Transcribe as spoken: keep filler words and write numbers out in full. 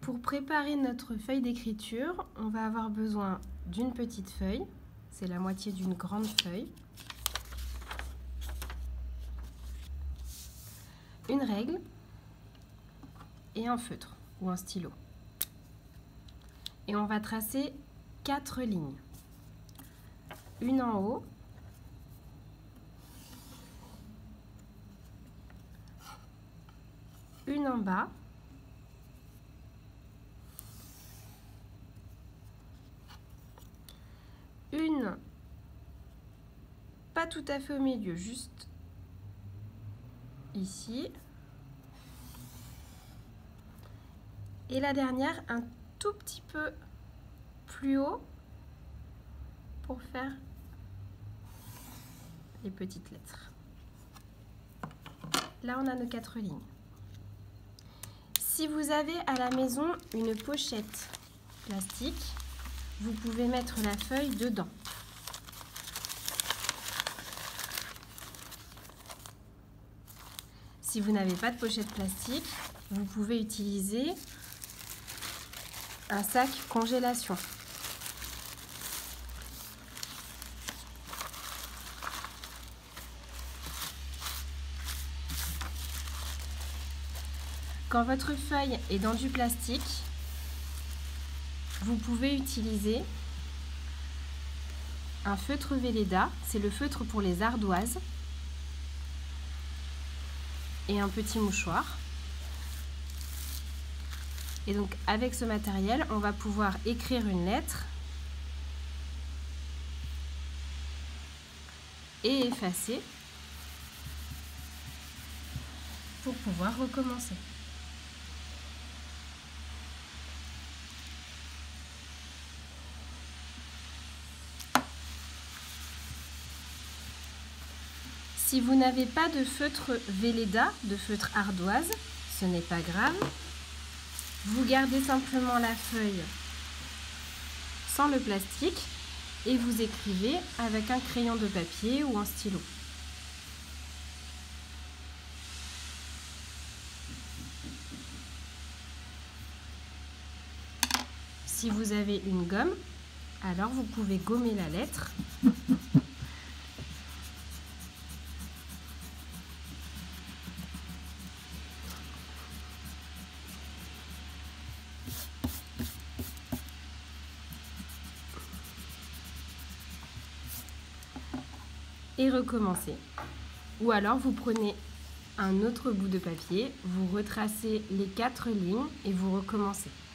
Pour préparer notre feuille d'écriture, on va avoir besoin d'une petite feuille, c'est la moitié d'une grande feuille, une règle et un feutre ou un stylo. Et on va tracer quatre lignes. Une en haut, une en bas, une pas tout à fait au milieu, juste ici, et la dernière un tout petit peu plus haut pour faire les petites lettres. Là, on a nos quatre lignes. Si vous avez à la maison une pochette plastique, vous pouvez mettre la feuille dedans. Si vous n'avez pas de pochette plastique, vous pouvez utiliser un sac congélation. Quand votre feuille est dans du plastique, vous pouvez utiliser un feutre Velleda, c'est le feutre pour les ardoises, et un petit mouchoir. Et donc avec ce matériel, on va pouvoir écrire une lettre et effacer pour pouvoir recommencer. Si vous n'avez pas de feutre Velleda, de feutre ardoise, ce n'est pas grave. Vous gardez simplement la feuille sans le plastique et vous écrivez avec un crayon de papier ou un stylo. Si vous avez une gomme, alors vous pouvez gommer la lettre. Et recommencer. Ou alors vous prenez un autre bout de papier, vous retracez les quatre lignes et vous recommencez.